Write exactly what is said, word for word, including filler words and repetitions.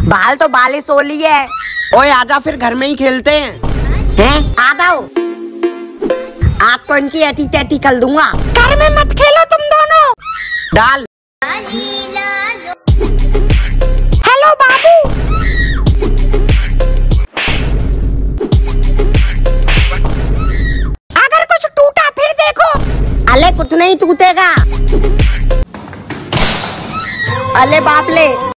बाल तो बालिश हो ली है। ओए आजा फिर घर में ही खेलते हैं। हैं? आ जाओ। आज तो इनकी ऐटी तैटी कर दूंगा। घर में मत खेलो तुम दोनों। डाल। हेलो बाबू। अगर कुछ टूटा फिर देखो। अले कुछ नहीं टूटेगा। अले बाप ले।